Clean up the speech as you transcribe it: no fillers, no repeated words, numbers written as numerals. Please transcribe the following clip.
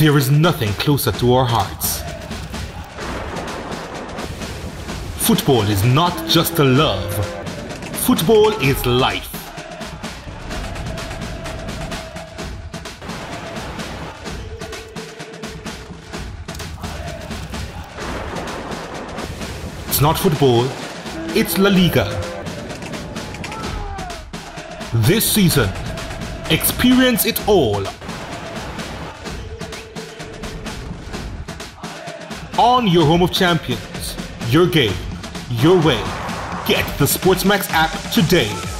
There is nothing closer to our hearts. Football is not just a love. Football is life. It's not football, it's La Liga. This season, experience it all. On your home of champions, your game, your way. Get the SportsMax app today.